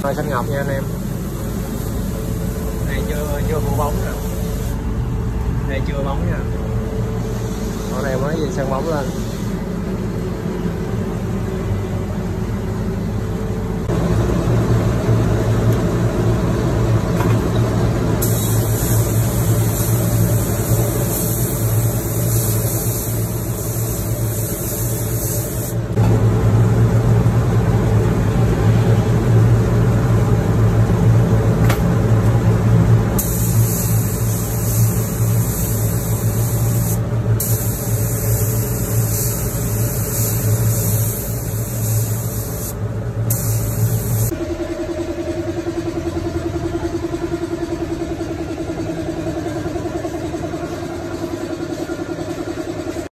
Rồi xanh ngọc nha anh em. Này chưa phủ bóng nè. Đây chưa bóng nha. Con này mới gì sang bóng lên.